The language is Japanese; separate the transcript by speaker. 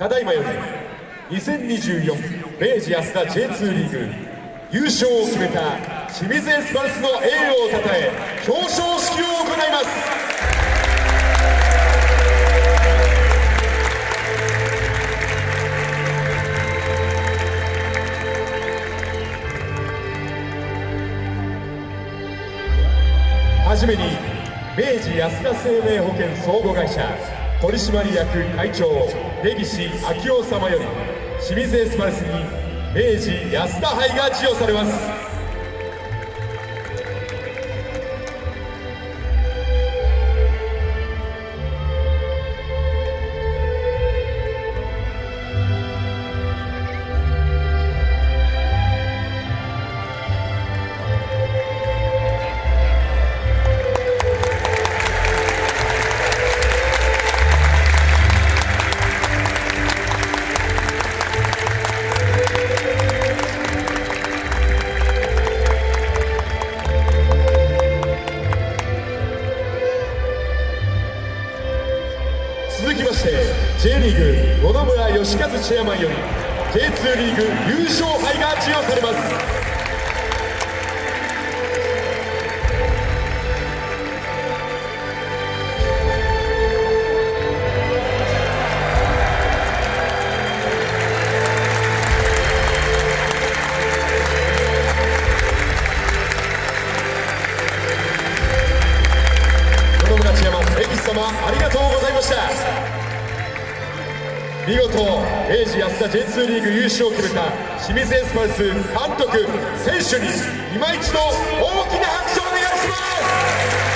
Speaker 1: ただいまより2024明治安田 J2 リーグ優勝を決めた清水エスパルスの栄誉をたたえ表彰式を行います。はじめに明治安田生命保険相互会社取締役会長根岸昭夫様より清水エスパルスに明治安田杯が授与されます。続きまして J リーグ野々村義和チェアマンより J2 リーグ優勝杯が授与されます。野々村チェアマン根岸様ありがとうございました。見事明治安田 J2 リーグ優勝を決めた清水エスパルス監督選手に今一度大きな拍手をお願いします。